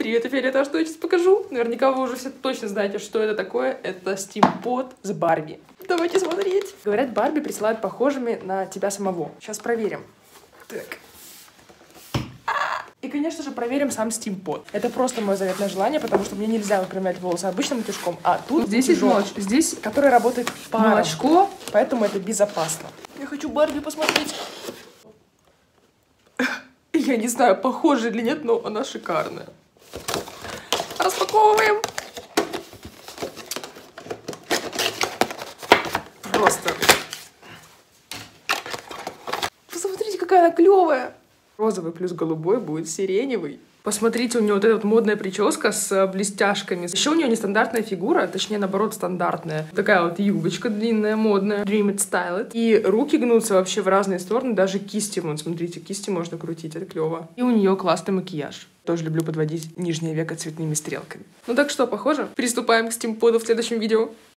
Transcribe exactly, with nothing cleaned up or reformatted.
Привет, Офелия, что я сейчас покажу. Наверняка вы уже все точно знаете, что это такое. Это стимпод с Барби. Давайте смотреть. Говорят, Барби присылают похожими на тебя самого. Сейчас проверим. Так. И, конечно же, проверим сам стимпод. Это просто мое заветное желание, потому что мне нельзя выпрямлять волосы обычным утюжком, а тут здесь есть молочко, здесь, который работает паром. Молочко, поэтому это безопасно. Я хочу Барби посмотреть. Я не знаю, похожа или нет, но она шикарная. Распаковываем. Просто. Посмотрите, какая она клевая. Розовый плюс голубой будет сиреневый. Посмотрите, у нее вот эта вот модная прическа с блестяшками. Еще у нее нестандартная фигура, точнее, наоборот, стандартная. Такая вот юбочка длинная, модная. Dream it, style it. И руки гнутся вообще в разные стороны, даже кисти. Вот, смотрите, кисти можно крутить, это клево. И у нее классный макияж. Тоже люблю подводить нижнее веко цветными стрелками. Ну так что, похоже? Приступаем к стимподу в следующем видео.